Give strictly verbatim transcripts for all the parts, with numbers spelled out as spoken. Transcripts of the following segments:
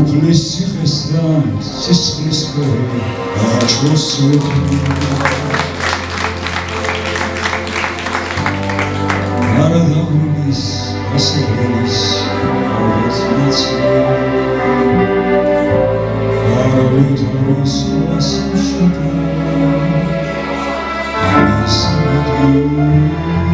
უფლის ციხესთან სისხლის გორი აღაჩვენს არა დაღუნის ასეულის ავეც მიცვა არა ვითარის ასამშატა ამის მოდი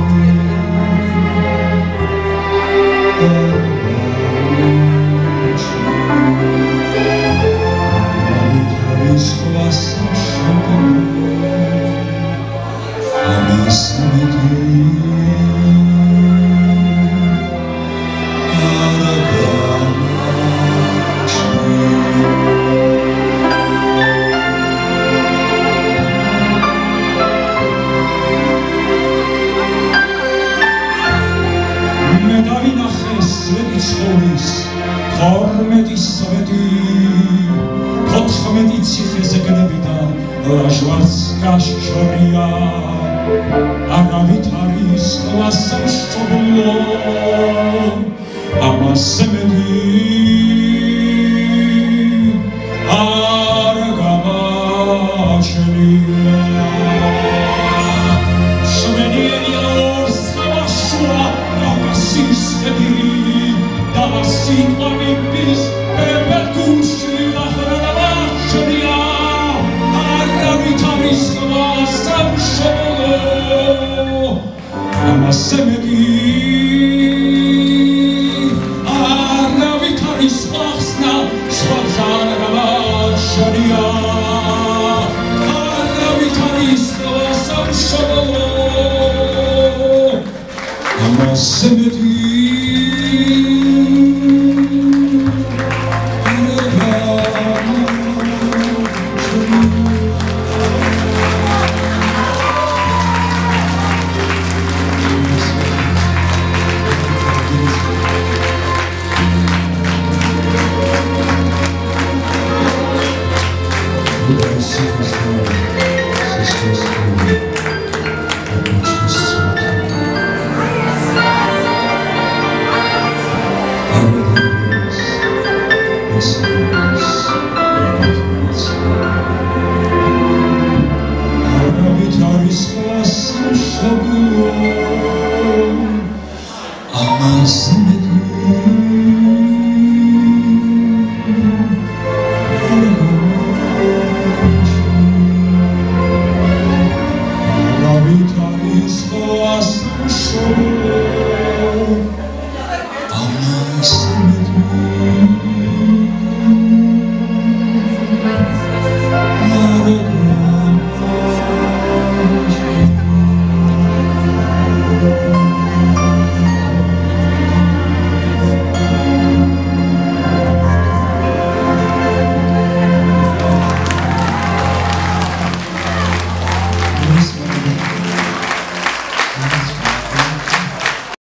Kashorya, Aravitaris, Klasam Shoblo, Amasemedi, Aragamacheli, Shomeni or Savashua, Akasis Edi, Davasit Olympics, Eberkushi, Aharavacheli. Amasemedi, Aravitaris Vaxna, Swazana Gavasharia, Aravitaris Vasam Shabalo, Amasemedi. Yes.